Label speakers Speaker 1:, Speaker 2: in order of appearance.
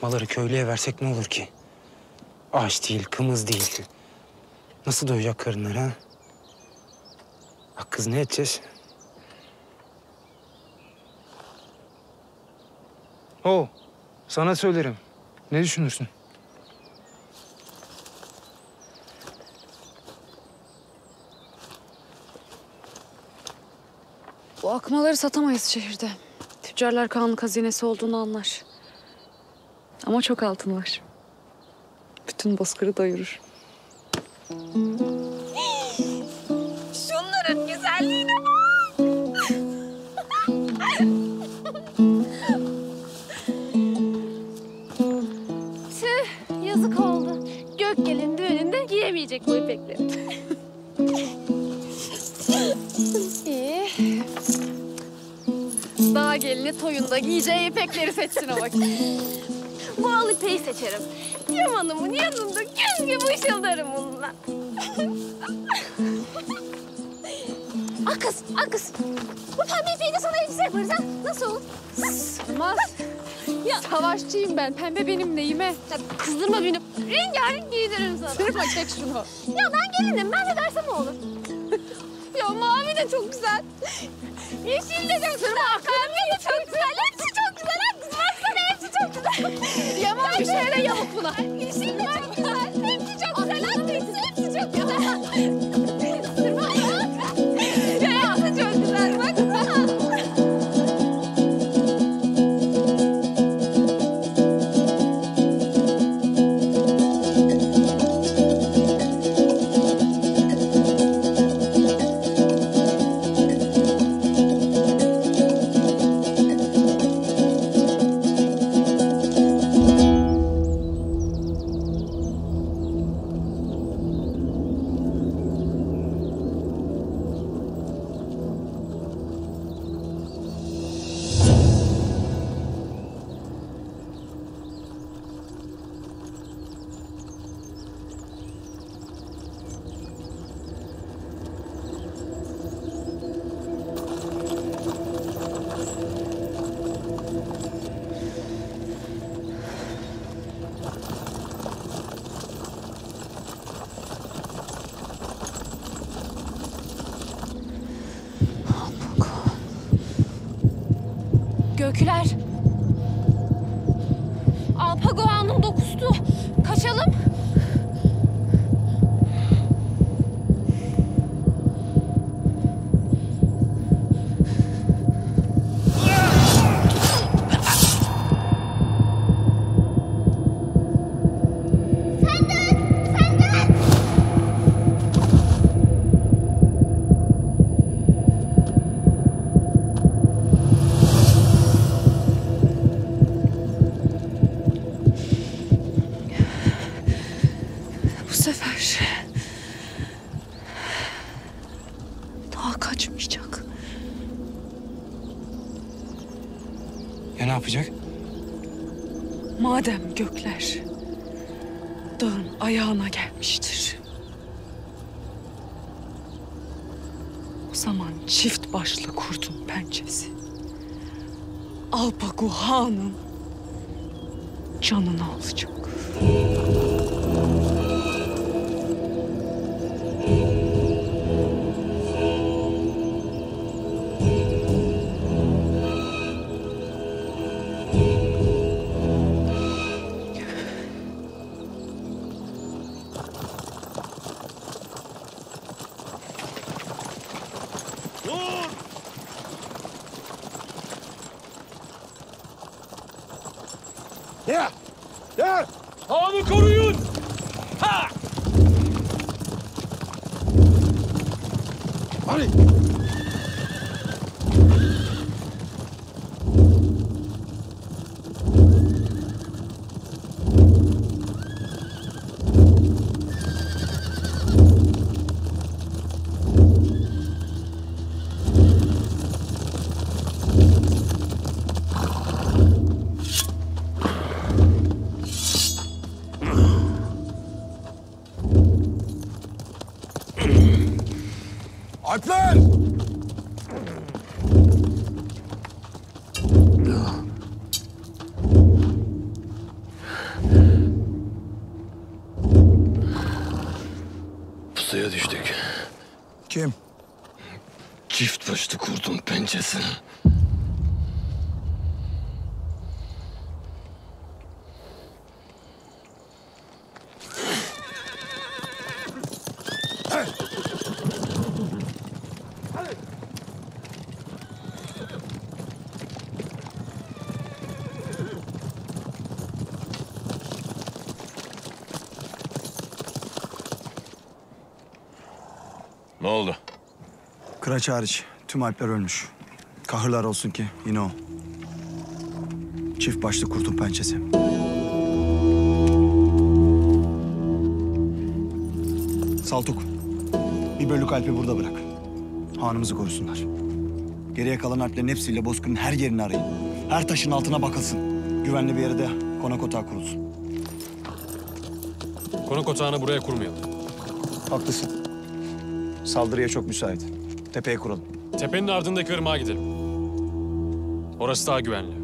Speaker 1: Maları köylüye versek ne olur ki? Ağaç değil, kımız değil. Nasıl doyacak karınlar ha? Bak kız, ne edeceğiz? Sana söylerim. Ne düşünürsün?
Speaker 2: Bu akmaları satamayız şehirde. Tüccarlar kanun hazinesi olduğunu anlar. Ama çok altın var. Bütün bozkırı doyurur.
Speaker 3: Şunların güzelliğine bak. Tüh, yazık oldu. Gökgel'in düğününde giyemeyecek bu ipekleri. İyi. Dağ gelini toyunda giyeceği ipekleri seçsin o vakit. Bal ipeği seçerim. Yamanımın yanında gün gibi ışıldarım bununla. Kız. Bu pembe ipeği de sana elbise yaparız ha? Nasıl olur?
Speaker 2: Olmaz.
Speaker 3: Ya,
Speaker 2: Savaşçıyım ben. Pembe benim neyime?
Speaker 3: ya kızdırma beni. Rengarenk giydiririm sana.
Speaker 2: Sırma, çek şunu.
Speaker 3: Ya ben gelinim. Ben de dersem ne olur? Ya mavi de çok güzel. Yeşil de çok güzel. Pembe de çok güzel. Hepsi çok güzel. Hepsi baksana, hepsi çok güzel.
Speaker 2: Yaman bir şeyle yamuk buna.
Speaker 3: Yeşil de çok güzel. Hepsi çok güzel. Hepsi çok güzel. Sırma ya. Ya hepsi çok güzel. Baksana. Göküler. Alpagoan'ın dokustu. Kaçalım.
Speaker 2: Bu sefer daha kaçmayacak.
Speaker 1: Ya ne yapacak?
Speaker 2: Madem gökler dağın ayağına gelmiştir, o zaman çift başlı kurdun pençesi Alpagu Han'ın canını alacak.
Speaker 4: Ya! Ya! Hanı koruyun! Ha! Hadi! Alpler!
Speaker 5: Kim?
Speaker 4: Çift başlı kurdun pençesi. Ne oldu?
Speaker 5: Kıraç hariç tüm Alpler ölmüş. Kahırlar olsun ki yine o. Çift başlı kurtun pençesi. Saltuk, bir bölük Alp'i burada bırak. Hanımızı korusunlar. Geriye kalan Alplerin hepsiyle Bozkır'ın her yerini arayın. Her taşın altına bakılsın. Güvenli bir yere de konak otağı kurulsun.
Speaker 6: Konak otağını buraya kurmayalım.
Speaker 5: Haklısın. Saldırıya çok müsait. Tepeye kuralım.
Speaker 6: Tepenin ardındaki ırmağa gidelim. Orası daha güvenli.